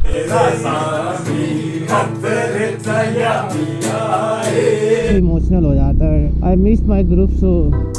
Emotional हो जाता है। I miss my group so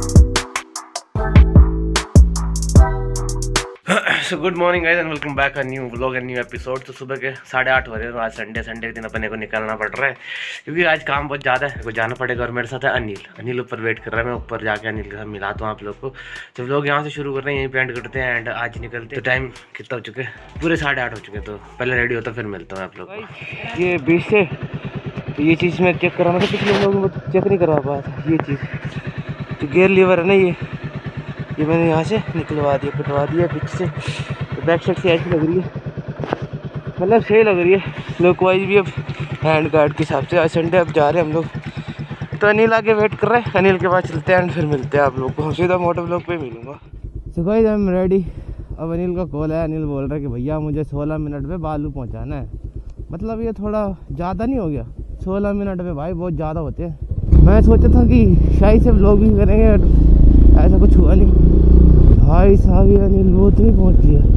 good morning guys and welcome back a new vlog and new episode. तो सुबह के 8:30 हो रहे हैं। आज संडे के दिन अपने को निकलना पड़ रहा है क्योंकि आज काम बहुत ज़्यादा है, कुछ जाना पड़ेगा। और मेरे साथ है अनिल ऊपर वेट कर रहा है। मैं ऊपर जाके अनिल के साथ मिलाता हूँ आप लोग को। तो व्लॉग यहाँ से शुरू कर रहे हैं, यहीं पे एंड करते हैं एंड आज निकलते हैं। तो टाइम कितना हो चुके, पूरे 8:30 हो चुके। तो पहले रेडी होता फिर मिलता हूँ आप लोग को। ये बीच से ये चीज़ मैं चेक कराना था, पिछले लोगों में चेक नहीं करवा पाया था। ये चीज़ जो गेयर लीवर है ना, ये मैंने यहाँ से निकलवा दिया, कटवा दिया पीछे से। तो बैक साइड से ऐसी लग रही है, मतलब सही लग रही है लुक वाइज भी। अब हैंड गार्ड के हिसाब से आज संडे अब जा रहे हैं हम लोग। तो अनिल आगे वेट कर रहे हैं, अनिल के पास चलते हैं एंड फिर मिलते हैं आप लोग को। सीधा मोटो ब्लॉग पे मिलूंगा। So guys I am ready. अब अनिल का कॉल है, अनिल बोल रहा है कि भैया मुझे 16 मिनट में बालू पहुँचाना है। मतलब ये थोड़ा ज़्यादा नहीं हो गया? 16 मिनट में भाई बहुत ज़्यादा होते हैं। मैं सोचा था कि शायद से व्लॉग भी करेंगे, ऐसा कुछ हुआ नहीं। भाई साहब ये अनिल वो तो नहीं पहुँच लिया।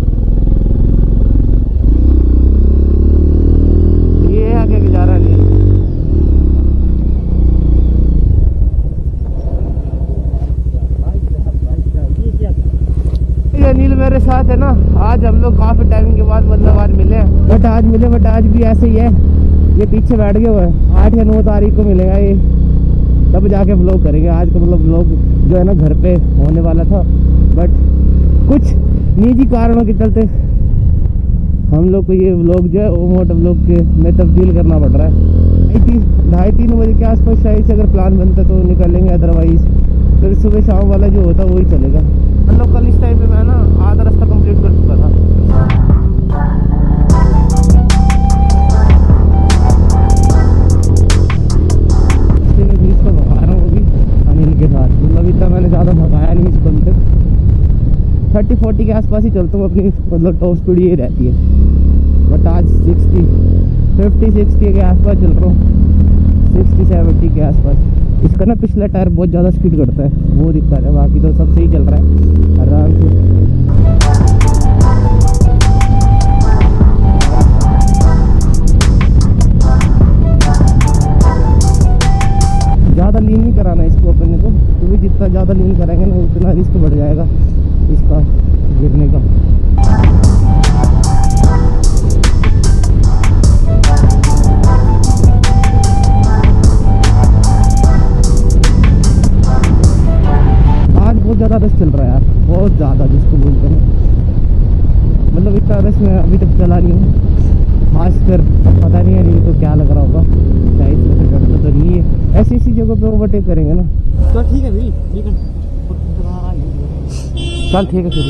ये आगे जा रहा नहीं। अनिल मेरे साथ है ना। आज हम लोग काफ़ी टाइम के बाद मतलब आज मिले हैं, बट आज भी ऐसे ही है। ये पीछे बैठ गए हुए हैं। 8 या 9 तारीख को मिलेगा ये, तब जाके व्लॉग करेंगे। आज का मतलब व्लॉग जो है ना घर पे होने वाला था, बट कुछ निजी कारणों के चलते हम लोग को ये व्लॉग जो है वो मोटो व्लॉग के में तब्दील करना पड़ रहा है। 2:30-3 बजे के आसपास शायद से अगर प्लान बनता तो निकलेंगे, अदरवाइज फिर सुबह शाम वाला जो होता वही चलेगा। हम लोग कल इस टाइम पे मैं ना आधा रास्ता कंप्लीट कर चुका था। अनिल के साथ मतलब इतना मैंने ज़्यादा भगाया नहीं इसको अभी तक। 30-40 के आसपास ही चलता हूँ, अपनी मतलब टॉप स्पीड ये रहती है। बट आज 50-60 के आसपास चल रहा हूँ, 60-70 के आसपास। इसका ना पिछला टायर बहुत ज़्यादा स्पीड करता है, वो दिक्कत है। बाकी तो सब सही चल रहा है आराम से। ज़्यादा लीन नहीं कराना इसको अपने को, क्योंकि जितना ज़्यादा लीन कराएंगे ना उतना रिस्क बढ़ जाएगा इसका गिरने का। आज बहुत ज़्यादा रश चल रहा है यार, बहुत ज़्यादा, जिसको बोलते हैं। मतलब इतना रश मैं अभी तक चला नहीं हूँ, खासकर पता नहीं है नहीं तो क्या लग रहा होगा। शायद से तो नहीं है, ऐसी जगह पे ओवरटेक करेंगे ना। तो ठीक है भाई, ठीक है चल, ठीक है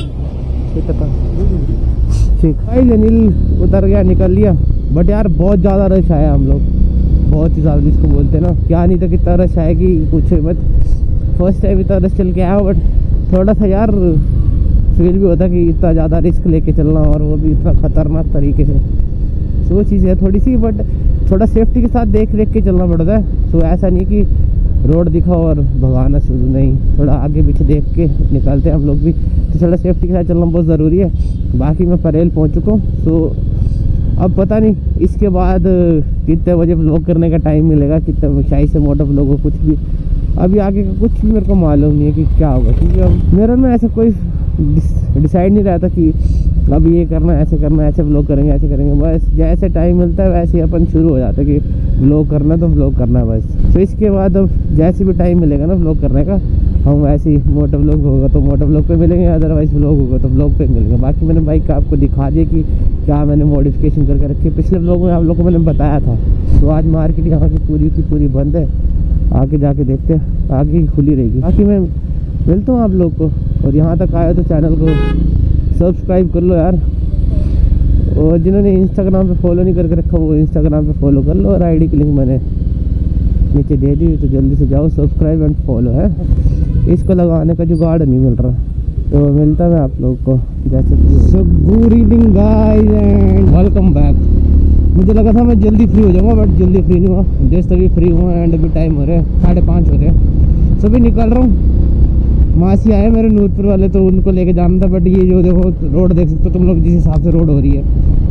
ठीक। भाई अनिल उतर गया, निकल लिया। बट यार बहुत ज़्यादा रश आया, हम लोग बहुत ही ज़्यादा, जिसको बोलते हैं ना। क्या नहीं था कितना रश आएगी कुछ मत। फर्स्ट टाइम इतना रश चल के आया, बट थोड़ा सा यार फील भी होता कि इतना ज़्यादा रिस्क लेके चलना, और वो भी इतना ख़तरनाक तरीके से। वो चीज़ है थोड़ी सी, बट थोड़ा सेफ्टी के साथ देख के चलना पड़ता है। सो ऐसा नहीं कि रोड दिखा और भगाना शुरू, नहीं, थोड़ा आगे पीछे देख के निकलते हैं हम लोग भी। तो थोड़ा सेफ्टी के साथ चलना बहुत ज़रूरी है। बाकी मैं परेल पहुंच चुका हूँ। सो अब पता नहीं इसके बाद कितने बजे व्लॉग करने का टाइम मिलेगा, कितने शायद से मोटो व्लॉग हो, कुछ भी अभी आगे का कुछ भी मेरे को मालूम नहीं है कि क्या होगा। क्योंकि अब मेरा में ऐसा कोई डिसाइड नहीं रहता कि अब ये करना है, ऐसे करना है, ऐसे व्लॉग करेंगे, ऐसे करेंगे। बस जैसे टाइम मिलता है वैसे ही अपन शुरू हो जाता है कि व्लॉग करना तो व्लॉग करना है बस। तो इसके बाद अब जैसे भी टाइम मिलेगा ना व्लॉग करने का, हम वैसे ही मोटो व्लॉग होगा तो मोटो व्लॉग पे मिलेंगे, अदरवाइज व्लॉग होगा तो व्लॉग पे मिलेंगे। बाकी मैंने बाइक का आपको दिखा दिया कि क्या मैंने मॉडिफिकेशन करके रखी है। पिछले व्लॉग में आप लोगों को मैंने बताया था। तो आज मार्केट यहाँ की पूरी बंद है, आगे जाके देखते हैं, आगे खुली रहेगी। बाकी मैं मिलता हूँ आप लोग को। और यहाँ तक आया तो चैनल को सब्सक्राइब कर लो यार, और जिन्होंने इंस्टाग्राम पे फॉलो नहीं करके रखा वो इंस्टाग्राम पे फॉलो कर लो। और आईडी की लिंक मैंने नीचे दे दी, तो जल्दी से जाओ, सब्सक्राइब एंड फॉलो है। इसको लगाने का जुगाड़ नहीं मिल रहा, तो मिलता मैं आप लोग को जैसे। So good evening guys and welcome back. मुझे लगा था मैं जल्दी फ्री हो जाऊँगा, बट जल्दी फ्री नहीं हुआ। जस्ट अभी फ्री हुआ एंड अभी टाइम हो रहा है 5:30 हो रहे हैं। सो भी निकल रहा हूँ। मासी आए मेरे नूरपुर वाले, तो उनको लेके जाना था। बट ये जो देखो रोड देख सकते हो तुम लोग, जिस हिसाब से रोड हो रही है,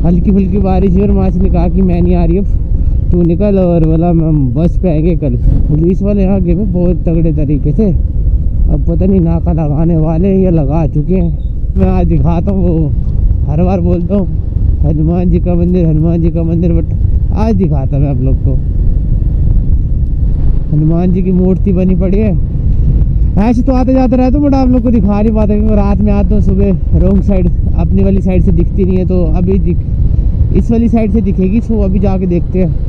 हल्की फुल्की बारिश हुई और माँ से ने कहा कि मैं नहीं आ रही अब, तू निकल, और बोला हम बस पे आएंगे कल। पुलिस वाले यहाँ गए बहुत तगड़े तरीके से, अब पता नहीं नाका लगाने वाले या लगा चुके हैं। मैं आज दिखाता हूँ, वो हर बार बोलता हूँ हनुमान जी का मंदिर, हनुमान जी का मंदिर, बट आज दिखाता मैं आप लोग को। हनुमान जी की मूर्ति बनी पड़ी है। ऐसे तो आते जाते रहते बट आप लोग को दिखा नहीं पाते क्योंकि रात में आता हूँ, सुबह रोंग साइड अपनी वाली साइड से दिखती नहीं है, तो अभी इस वाली साइड से दिखेगी। सो अभी जाके देखते हैं,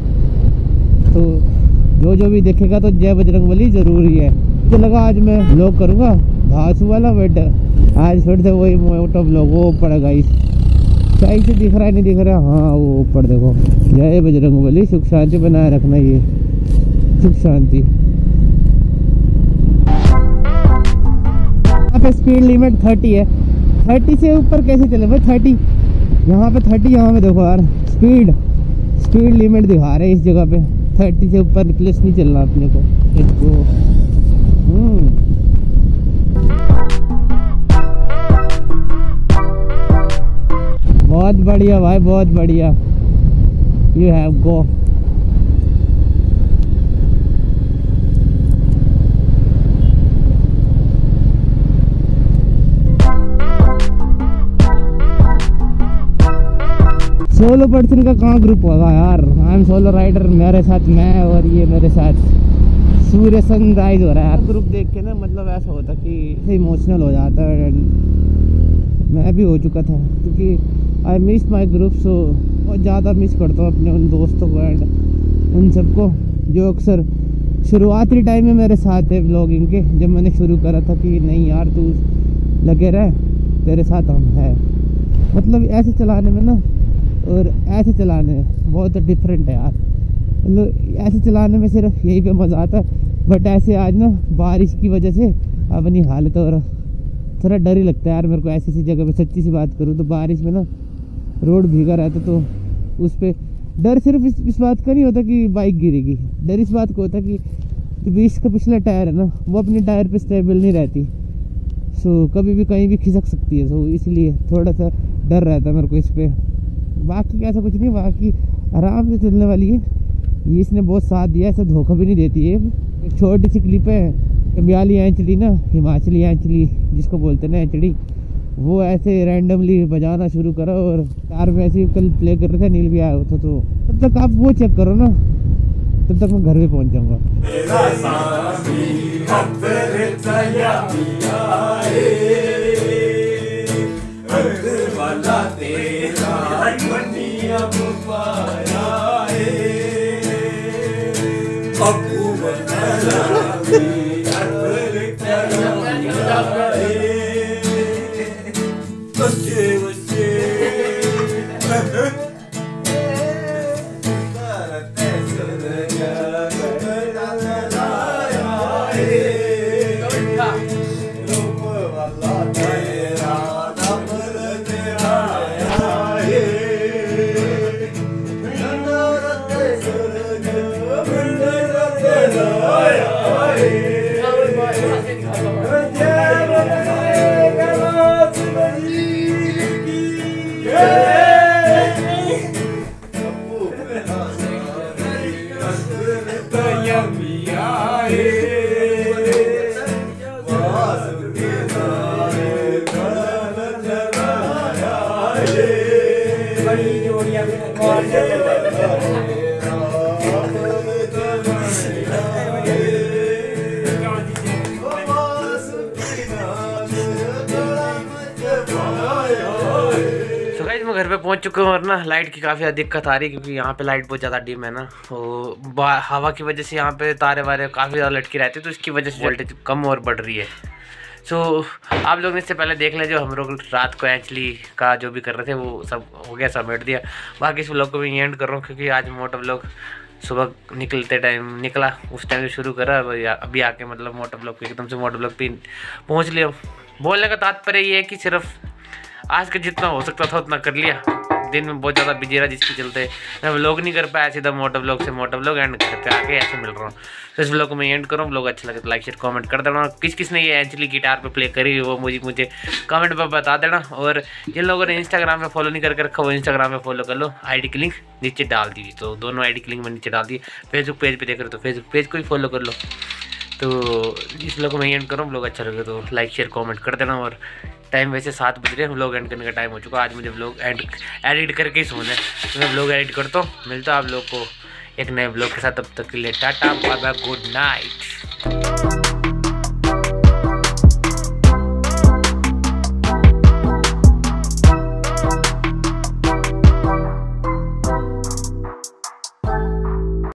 तो जो भी देखेगा तो जय बजरंगबली जरूरी है। तो लगा आज मैं व्लॉग करूँगा धासू वाला, बट आज फिर से वही मोटो व्लॉग। वो ऊपर गाइस सही से दिख रहा है नहीं दिख रहा, हाँ वो ऊपर देखो, जय बजरंगबली, सुख शांति बनाए रखना, ये सुख शांति। यहाँ पे स्पीड लिमिट 30 है, 30 से ऊपर कैसे चले भाई? 30 यहाँ पे 30, यहाँ पे देखो यार स्पीड लिमिट दिखा रहे हैं इस जगह पे। 30 से ऊपर प्लस नहीं चलना अपने को। बहुत बढ़िया भाई, बहुत बढ़िया, you have go. Solo person का कहाँ ग्रुप होगा यार? आई एम सोलो राइडर, मेरे साथ मैं और ये मेरे साथ सूर्य सनराइज हो रहा है यार। ग्रुप देख के ना मतलब ऐसा होता कि इमोशनल हो जाता है। मैं भी हो चुका था क्योंकि आई मिस माई ग्रुप, सो बहुत ज़्यादा मिस करता हूँ अपने उन दोस्तों को एंड उन सबको जो अक्सर शुरुआती टाइम में मेरे साथ थे व्लॉगिंग के। जब मैंने शुरू करा था कि नहीं यार तू लगे रहे, तेरे साथ हम है। मतलब ऐसे चलाने में ना और ऐसे चलाने में बहुत डिफरेंट है यार। मतलब ऐसे चलाने में सिर्फ यही पे मज़ा आता है, बट ऐसे आज ना बारिश की वजह से अपनी हालत और थोड़ा डर ही लगता है यार मेरे को। ऐसी जगह पे सच्ची सी बात करूँ तो बारिश में ना रोड भीगा रहता तो उस पर डर सिर्फ इस बात का नहीं होता कि बाइक गिरेगी, डर इस बात को होता कि बीच का पिछला टायर है ना वो अपने टायर पे स्टेबल नहीं रहती, सो कभी भी कहीं भी खिसक सकती है। सो इसलिए थोड़ा सा डर रहता है मेरे को इस पर। बाकी ऐसा कुछ नहीं, बाकी आराम से चलने वाली है। ये इसने बहुत साथ दिया, ऐसा धोखा भी नहीं देती है। एक छोटी सी क्लिप है, कबियाली एंचली ना, हिमाचली एंचली जिसको बोलते हैं ना एंचड़ी, वो ऐसे रैंडमली बजाना शुरू करा और कार में ऐसे कल प्ले कर रहे थे, नील भी आया होता। तो तब तक आप वो चेक करो ना, तब तक मैं घर पे पहुंच जाऊंगा। घर पे पहुंच चुके हैं और ना लाइट की काफ़ी ज़्यादा दिक्कत आ रही है क्योंकि यहाँ पे लाइट बहुत ज़्यादा डिम है ना, तो हवा की वजह से यहाँ पे तारे वारे काफ़ी ज़्यादा लटकी रहती है, तो इसकी वजह से वोल्टेज कम और बढ़ रही है। सो आप लोग इससे पहले देख लें, जो हम लोग रात को एक्चुअली का जो भी कर रहे थे वो सब हो गया, समेट दिया। बाकी इस व्लॉग को भी एंड कर रहा हूँ क्योंकि आज मोटो व्लॉग सुबह निकलते टाइम निकला, उस टाइम से शुरू करा, अभी आके मतलब मोटो व्लॉग एकदम से मोटो व्लॉग पे पहुँच लिया। बोलने का तात्पर्य ये है कि सिर्फ आज के जितना हो सकता था उतना कर लिया, दिन में बहुत ज़्यादा बिजी रहा, जिसके चलते मैं व्लॉग नहीं कर पाया, सीधा मोटो व्लॉग से मोटो व्लॉग एंड घर पे आके ऐसे मिल रहा हूँ। तो इस व्लॉग को मैं एंड करूँ, व्लॉग अच्छा लगे तो लाइक शेयर कमेंट कर देना। और किस किस ने ये एक्चुअली गिटार पे प्ले करी वो मुझे कमेंट पर बता देना। और जिन लोगों ने इंस्टाग्राम पे फॉलो नहीं करके रखा वो इंस्टाग्राम पे फॉलो कर लो, आईडी की लिंक नीचे डाल दी, तो दोनों आईडी की लिंक मैं नीचे डाल दी। फेसबुक पेज पे देख रहे हो तो फेसबुक पेज को ही फॉलो कर लो। तो इस व्लॉग को मैं एंड करूँ, व्लॉग अच्छा लगे तो लाइक शेयर कमेंट कर देना। और टाइम वैसे 7 बज रहे हैं, व्लॉग एंड करने का टाइम हो चुका। आज मुझे व्लॉग एडिट करके ही सोना है, तो मैं व्लॉग एडिट करता हूँ। मिलता हूँ आप लोग को एक नए व्लॉग के साथ, तब तक के लिए tata bye bye, good night.